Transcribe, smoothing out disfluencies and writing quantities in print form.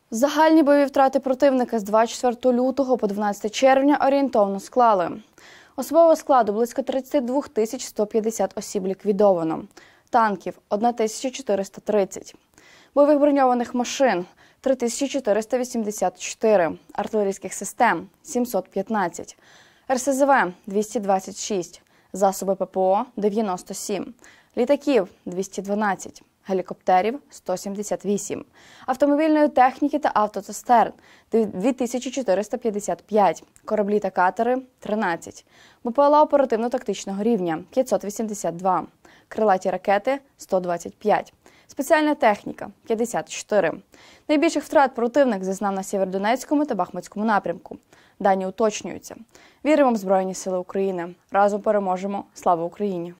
Загальні бойові втрати противника з 24 лютого по 12 червня орієнтовно склали. Особового складу близько 32 150 осіб ліквідовано. Танків – 1430. Бойових броньованих машин – 3484. Артилерійських систем – 715. РСЗВ – 226. Засоби ППО – 97. Літаків – 212. Гелікоптерів – 178, автомобільної техніки та автоцистерн – 2455, кораблі та катери – 13, БПЛА оперативно-тактичного рівня – 582, крилаті ракети – 125, спеціальна техніка – 54. Найбільших втрат противник зазнав на Сєвєродонецькому та Бахмутському напрямку. Дані уточнюються. Віримо в Збройні Сили України. Разом переможемо. Слава Україні!